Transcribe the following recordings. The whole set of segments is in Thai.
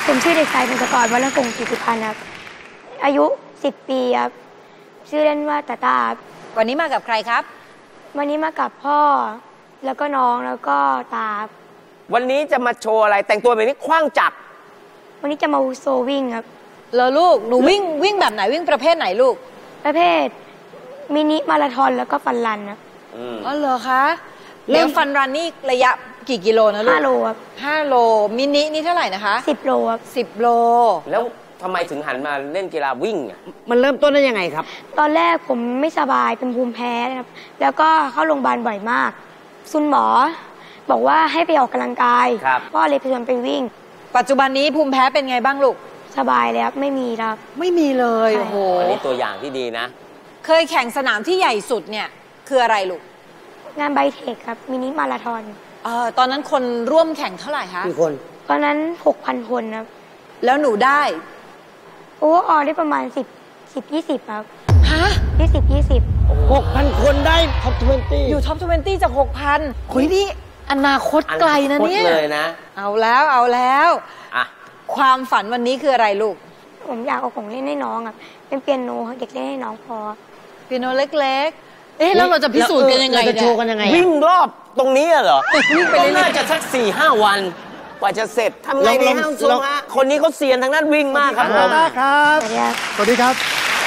ผมชื่อเด็กชายพงศกร วรพงศ์กิติพันธ์ครับอายุ10 ปีครับชื่อเล่นว่าตาตาครับวันนี้มากับใครครับวันนี้มากับพ่อแล้วก็น้องแล้วก็ตาครับวันนี้จะมาโชว์อะไรแต่งตัวแบบนี้ขว้างจักรวันนี้จะมาโชว์วิ่งครับแล้วลูกหนูวิ่งแบบไหนวิ่งประเภทไหนลูกประเภทมินิมาราธอนแล้วก็ฟันรันครับอ๋อเหรอคะเริ่มฟันรันนี่ระยะกี่กิโลนะลูก 5 โลครับ 5 โลมินินี่เท่าไหร่นะคะ 10 โลครับ 10 โลแล้วทำไมถึงหันมาเล่นกีฬาวิ่งอ่ะมันเริ่มต้นได้ยังไงครับตอนแรกผมไม่สบายเป็นภูมิแพ้นะครับแล้วก็เข้าโรงพยาบาลบ่อยมากคุณหมอบอกว่าให้ไปออกกำลังกายพ่อเลยไปชวนไปวิ่งปัจจุบันนี้ภูมิแพ้เป็นไงบ้างลูกสบายแล้วไม่มีครับไม่มีเลยโอ้โหอันนี้ตัวอย่างที่ดีนะเคยแข่งสนามที่ใหญ่สุดเนี่ยคืออะไรลูกงานไบเทคครับมินิมาราธอนตอนนั้นคนร่วมแข่งเท่าไหร่คะกี่คนตอนนั้น 6,000 คนครับแล้วหนูได้โอ้ได้ประมาณ10-20ครับฮะ 20 6,000 คนได้ท็อป20 อยู่ท็อป20จาก 6,000 คุยนี่อนาคตไกลนะเนี่ยเลยนะเอาแล้วอ่ะความฝันวันนี้คืออะไรลูกผมอยากเอาของเล่นให้น้องครับเป็นเปียโนเด็กเล่นให้น้องพอเปียโนเล็กๆแล้วเราจะพิสูจน์กันยังไงเนี่ยวิ่งรอบตรงนี้เหรอวิ่งไปน่าจะสัก 4-5 วันกว่าจะเสร็จทำไงดีฮะน้องซุงฮะคนนี้เขาเซียนทางด้านวิ่งมากครับสวัสดีครับ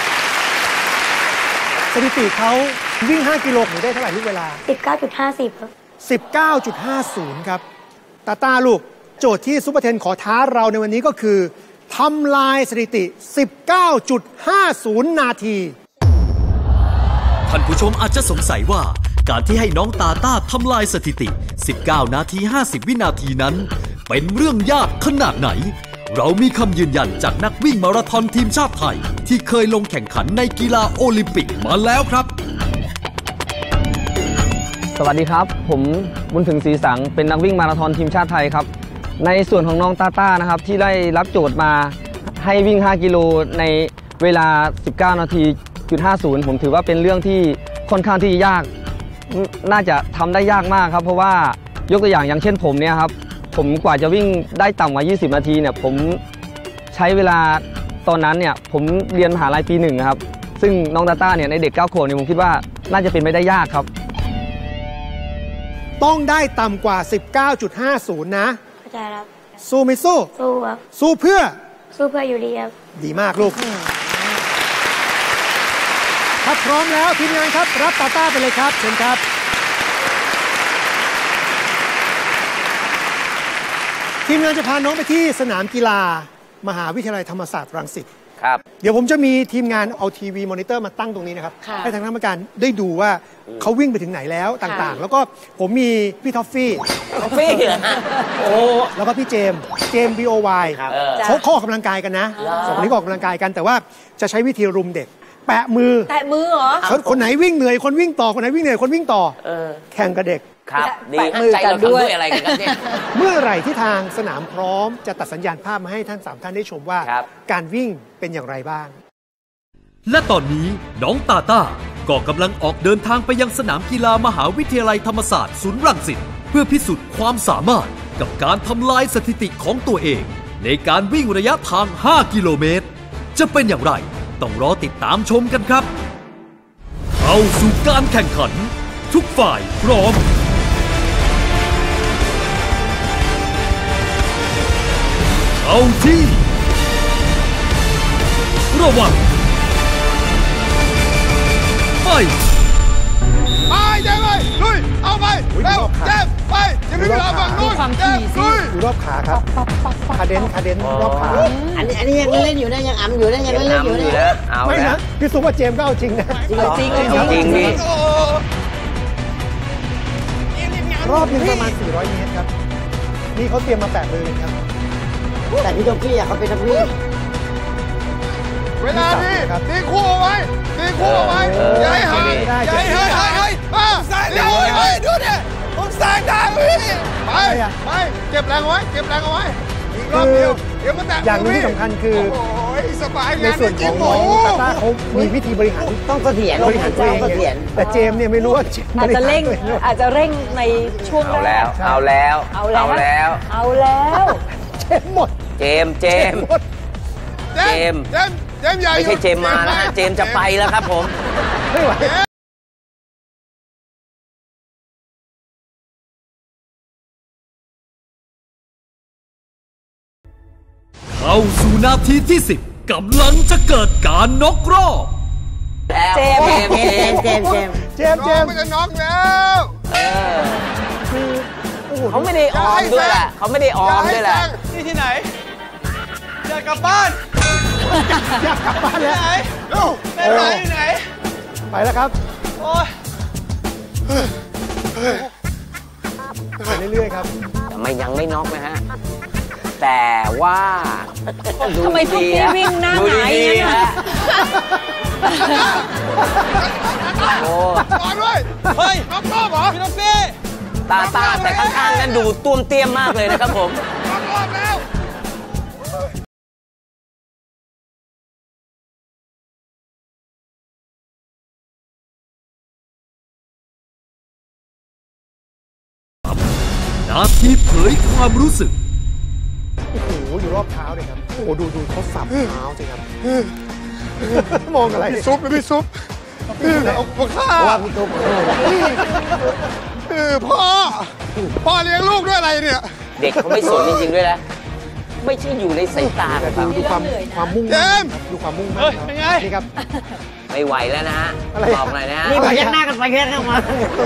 สถิติเขาวิ่ง5 กิโลได้เท่าไหร่ลูกเวลา 19.50 ครับ 19.50 ครับตาลูกโจทย์ที่ซุปเปอร์เทนขอท้าเราในวันนี้ก็คือทำลายสถิติ 19.50 นาทีท่านผู้ชมอาจจะสงสัยว่าการที่ให้น้องตาต้าทำลายสถิติ 19 นาที 50 วินาทีนั้นเป็นเรื่องยากขนาดไหนเรามีคำยืนยันจากนักวิ่งมาราธอนทีมชาติไทยที่เคยลงแข่งขันในกีฬาโอลิมปิกมาแล้วครับสวัสดีครับผมบุญถึงศรีสังเป็นนักวิ่งมาราธอนทีมชาติไทยครับในส่วนของน้องตาต้านะครับที่ได้รับโจทย์มาให้วิ่ง5 กิโลในเวลา 19 นาที.50 ผมถือว่าเป็นเรื่องที่ค่อนข้างที่ยากน่าจะทำได้ยากมากครับเพราะว่ายกตัวอย่างเช่นผมเนี่ยครับผมกว่าจะวิ่งได้ต่ำกว่า20 นาทีเนี่ยผมใช้เวลาตอนนั้นเนี่ยผมเรียนมหาลัยปี1ครับซึ่งน้องตาต้าเนี่ยในเด็ก9 ขวบเนี่ยผมคิดว่าน่าจะเป็นไปได้ยากครับต้องได้ต่ำกว่า 19.50 นะเข้าใจครับสู้ไม่สู้ครับสู้เพื่ออยู่ดีครับดีมากลูกถ้าพร้อมแล้วทีมงานครับรับตาต้าไปเลยครับเชิญครับทีมงานจะพาน้องไปที่สนามกีฬามหาวิทยาลัยธรรมศาสตร์รังสิตครับเดี๋ยวผมจะมีทีมงานเอาทีวีมอนิเตอร์มาตั้งตรงนี้นะครับให้ทางคณะกรรมการได้ดูว่าเขาวิ่งไปถึงไหนแล้วต่างๆแล้วก็ผมมีพี่ท็อฟฟี่โอ้แล้วก็พี่เจมส์ BOY เขาออกกำลังกายกันนะสองคนนี้ออกกำลังกายกันแต่ว่าจะใช้วิธีรุมเด็กแปะมือเหรอคนไหนวิ่งเหนื่อยคนวิ่งต่อคนไหนวิ่งเหนื่อยคนวิ่งต่อแข่งกับเด็กครับดีใจเราทำด้วยอะไรกันเนี่ยเมื่อไหร่ที่ทางสนามพร้อมจะตัดสัญญาณภาพมาให้ท่าน3 ท่านได้ชมว่าการวิ่งเป็นอย่างไรบ้างและตอนนี้น้องตาต้าก็กำลังออกเดินทางไปยังสนามกีฬามหาวิทยาลัยธรรมศาสตร์ศูนย์รังสิตเพื่อพิสูจน์ความสามารถกับการทำลายสถิติของตัวเองในการวิ่งระยะทาง5 กิโลเมตรจะเป็นอย่างไรต้องรอติดตามชมกันครับเข้าสู่การแข่งขันทุกฝ่ายพร้อมเข้าที่ระวังไปเจ๊ไปลุยเอาไปเร็วเจ๊ไปจะมีเวลาฝั่งนู้นเจ๊ลุยดูรอบขาครับคาเดนรอบขาอันนี้ยังเล่นอยู่นะยังอ่ำอยู่นะยังเล่นอยู่นะไม่นะพี่ซุปว่าเจมส์ก็เอาจริงนะจริงนี่รอบนึงประมาณ400 เมตรครับนี่เขาเตรียมมาแปะเลยครับแต่พี่โจกี้เขาเป็นนักวิ่งเวลาพี่ตีคู่เอาไว้อย่าให้ห่างอย่าให้แซงได้ดูดิผมแซงได้พี่ไปเก็บแรงเอาไว้อีกรอบเดียวเดี๋ยวมาแตะอย่างนี้ที่สำคัญคือในส่วนของน้องตาต้าเขามีวิธีบริหารต้องเสถียรตัวเองแต่เจมเนี่ยไม่รู้ว่าอาจจะเร่งในช่วงเอาแล้วเจมหมดเจมส์ใหญ่ไม่ใช่เจมส์มานะฮะเจมส์จะไปแล้วครับผมไม่ไหวเข้าสู่นาทีที่ 10กำลังจะเกิดการน็อกรอบเจมส์ไม่จะน็อกแล้วเขาไม่ได้ออมด้วยแหละเขาไม่ได้ออมด้วยแหละนี่ที่ไหนอยากกลับบ้านแล้วไหนไปแล้วครับโอ้ยไปเรื่อยๆครับแต่ไม่ยังไม่น็อกนะฮะแต่ว่าทำไมทุกทีวิ่งหน้าหงายอย่างนั้นโอ้มาด้วยเฮ้ยน็อกรอบเหรอพี่น้องพี่ตาแต่ข้างๆนั้นดูต้วมเตี้ยมมากเลยนะครับผมน็อกรอบแล้วนาทีเผยความรู้สึกโอ้โหอยู่รอบเท้าเลยครับโอ้โหดูเขาสับเท้าสิครับมองอะไรพี่ซุปเอาข้าว่าพี่ซุปพ่อเลี้ยงลูกด้วยอะไรเนี่ยเด็กเขาไม่สนจริงๆด้วยนะไม่ใช่อยู่ในสายตาของเขาดูความมุ่งมั่นดูความมุ่งมั่นเป็นไงนี่ครับไม่ไหวแล้วนะฮะบอกหน่อยนะฮะนี่พยักหน้ากันไปยักหน้ามา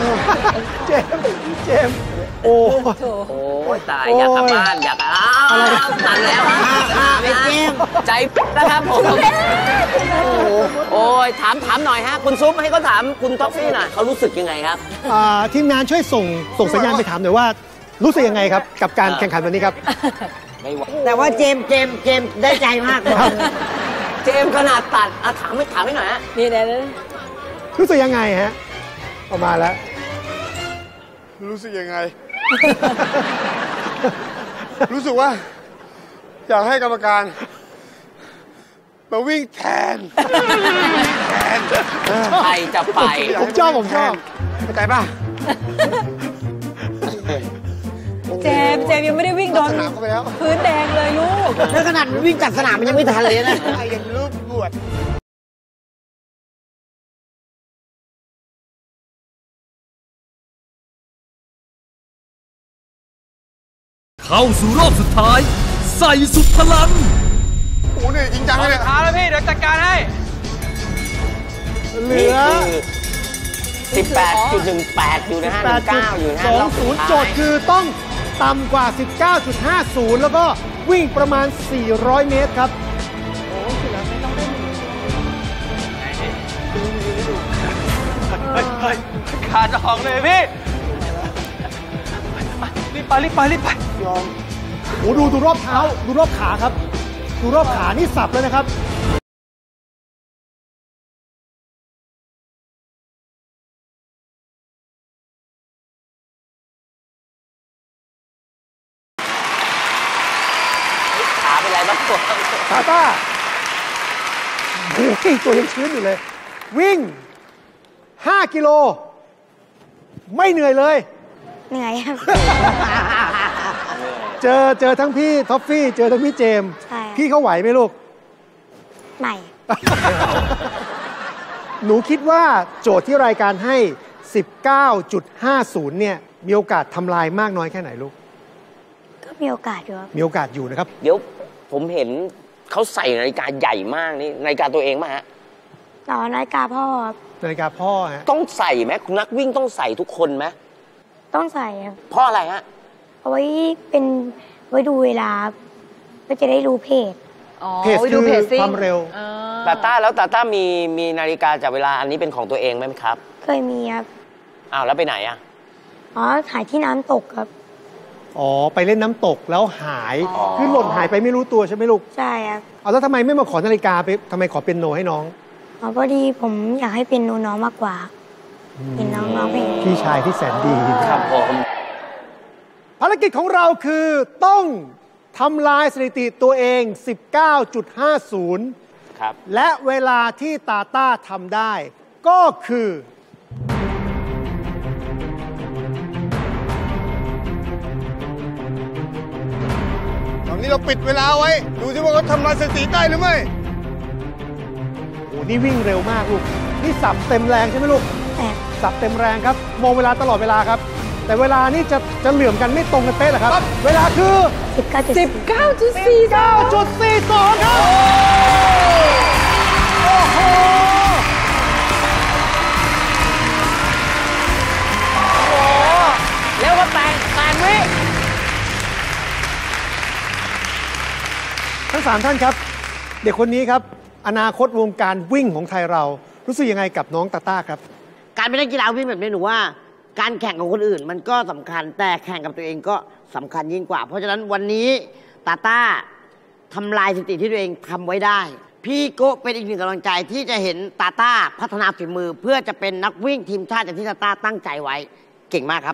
เจมโอ้ตายอยากกลับบ้านอยากตันแล้วไม่เจมใจนะครับผมโอ้ยถามหน่อยฮะคุณซุปให้เขาถามคุณท็อฟฟี่หน่อยเขารู้สึกยังไงครับทีมงานช่วยส่งสัญญาณไปถามหน่อยว่ารู้สึกยังไงครับกับการแข่งขันวันนี้ครับแต่ว่าเจมได้ใจมากเลยเจมขนาดตัดถามให้หน่อยฮะนี่เลยรู้สึกยังไงฮะออกมาแล้วรู้สึกยังไงรู้สึกว่าอยากให้กรรมการมาวิ่งแทนใครจะไปผมชอบเข้าใจป่ะเจมยังไม่ได้วิ่งโดนพื้นแดงเลยลูกแล้วขนาดวิ่งจัดสนามมันยังไม่ทันเลยนะยังรูปบวชเข้าสู่รอบสุดท้ายใส่สุดพลังโอ้เนี่ยจริงจังเลยท้าแล้วพี่เดี๋ยวจัดการให้เหลือ 18.18 อยู่นะฮะ19อยู่นะฮะ 20โจทย์คือต้องต่ำกว่า 19.50 แล้วก็วิ่งประมาณ400 เมตรครับโอ้ยแล้วไม่ต้องเล่นขาดออกเลยพี่รีบไปยอมโอ้ดูรอบเท้าดูรอบขาครับดูรอบขานี่สับเลยนะครับขาเป็นไรบ้างตาต้าโอ้ยตัวยังชื้นอยู่เลยวิ่ง5 กิโลไม่เหนื่อยเลยเหนื่อยครับเจอทั้งพี่ท็อฟฟี่เจอทั้งพี่เจมพี่เขาไหวไหมลูกไม่หนูคิดว่าโจทย์ที่รายการให้ 19.50 เนี่ยมีโอกาสทำลายมากน้อยแค่ไหนลูกก็มีโอกาสอยู่ครับมีโอกาสอยู่นะครับเดี๋ยวผมเห็นเขาใส่นาฬิกาใหญ่มากนี่นาฬิกาตัวเองป่ะฮะนาฬิกาพ่อครับนาฬิกาพ่อฮะต้องใส่ไหมนักวิ่งต้องใส่ทุกคนไหมต้องใส่ครับเพราะอะไรฮะเอาไว้ดูเวลาก็จะได้รู้เพจเพจคือความเร็วตาต้ามีนาฬิกาจับเวลาอันนี้เป็นของตัวเองไหมครับเคยมีครับอ้าวแล้วไปไหนอ่ะหายที่น้ำตกครับไปเล่นน้ำตกแล้วหายคือหล่นหายไปไม่รู้ตัวใช่ไหมลูกใช่ครับแล้วทำไมไม่มาขอนาฬิกาไปทำไมขอเปียโนให้น้องพอดีผมอยากให้เป็นน้องมากกว่าเป็นน้องเพลงพี่ชายที่แสนดีครับผมภารกิจของเราคือต้องทำลายสถิติตัวเอง 19.50 ครับและเวลาที่ตาต้าทำได้ก็คือตอนนี่เราปิดเวลาไว้ ดูสิว่าเขาทำลายสถิติได้หรือไม่โอ้นี่วิ่งเร็วมากลูก นี่สับเต็มแรงใช่ไหมลูก สับเต็มแรงครับ มองเวลาตลอดเวลาครับ แต่เวลานี่จะเหลื่อมกันไม่ตรงกันเป๊ะเหรอครับ เวลาคือ 19.42 9.42 ครับ โอ้โหแล้วก็แปดวิทั้ง3ท่านครับ เด็กคนนี้ครับ อนาคตวงการวิ่งของไทยเรา รู้สึกยังไงกับน้องตาต้าครับการเป็นนักกีฬาวิ่งแบบนี้หนูว่า การแข่งกับคนอื่นมันก็สำคัญ แต่แข่งกับตัวเองก็สำคัญยิ่งกว่า เพราะฉะนั้นวันนี้ตาต้าทำลายสถิติที่ตัวเองทำไว้ได้ พี่โก้เป็นอีกหนึ่งกำลังใจที่จะเห็นตาต้าพัฒนาฝีมือ เพื่อจะเป็นนักวิ่งทีมชาติอย่างที่ตาต้าตั้งใจไว้เก่งมากครับ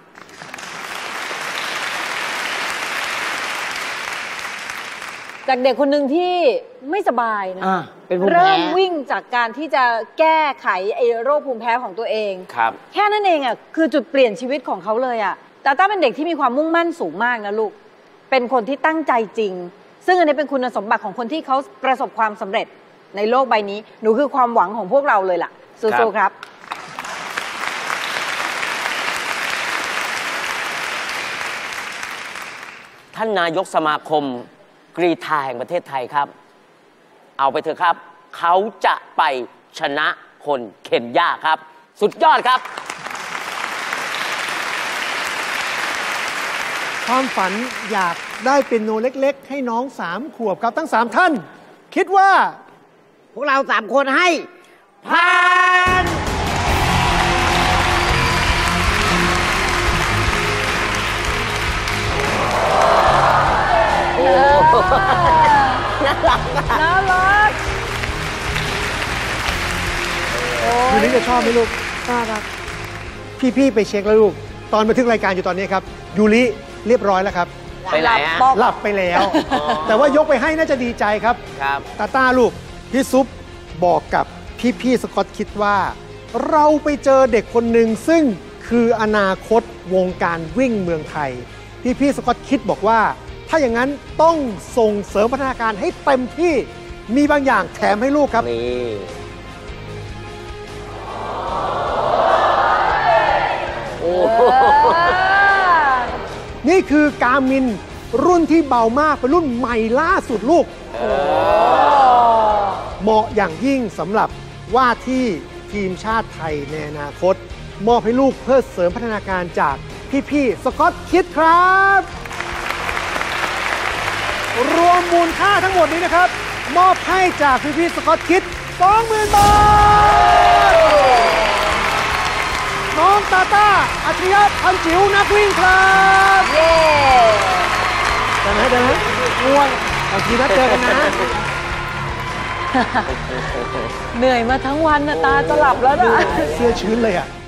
จากเด็กคนหนึ่งที่ไม่สบายนะเป็นภูมิแพ้เริ่มวิ่งจากการที่จะแก้ไขไอ้โรคภูมิแพ้ของตัวเองครับแค่นั้นเองอ่ะคือจุดเปลี่ยนชีวิตของเขาเลยอ่ะตาต้าเป็นเด็กที่มีความมุ่งมั่นสูงมากนะลูกเป็นคนที่ตั้งใจจริง ซึ่งอันนี้เป็นคุณสมบัติของคนที่เขาประสบความสำเร็จในโลกใบนี้หนูคือความหวังของพวกเราเลยล่ะสู้ๆครับท่านนายกสมาคมกรีฑาแห่งประเทศไทยครับ เอาไปเถอะครับ เขาจะไปชนะคนเคนยาครับ สุดยอดครับความฝันอยากได้เป็นโนเล็กๆ ให้น้อง3 ขวบครับ ทั้ง 3 ท่าน คิดว่าพวกเรา3 คนให้ผ่านน่ารักน่ารักยูริจะชอบไหมลูกชอบครับพี่ๆไปเช็คแล้วลูก ตอนบันทึกรายการอยู่ตอนนี้ครับยูริเรียบร้อยแล้วครับไปไหนฮะหลับไปแล้ว แต่ว่ายกไปให้น่าจะดีใจครับครับตาต้าลูก พี่ซุปบอกกับพี่สกอตคิดว่า เราไปเจอเด็กคนหนึ่งซึ่งคืออนาคตวงการวิ่งเมืองไทย พี่สกอตคิดบอกว่า ถ้าอย่างนั้นต้องส่งเสริมพัฒนาการให้เต็มที่มีบางอย่างแถมให้ลูกครับนี่ โอ้โหนี่คือการมินรุ่นที่เบามากเป็นรุ่นใหม่ล่าสุดลูก เหมาะอย่างยิ่งสำหรับว่าที่ทีมชาติไทยในอนาคต มอบให้ลูกเพื่อเสริมพัฒนาการจากพี่สกอตคิดครับ รวมมูลค่าทั้งหมดนี้นะครับ มอบให้จากพี่สกอตคิด 20,000 บาท น้องตาต้าอัจฉริยะพันจิ๋วนักวิ่งครับเย้ได้ไหมง่วงบางทีนัดเจอกันนะเหนื่อยมาทั้งวันนะตาจะหลับแล้วนะเสื้อชื้นเลยอ่ะ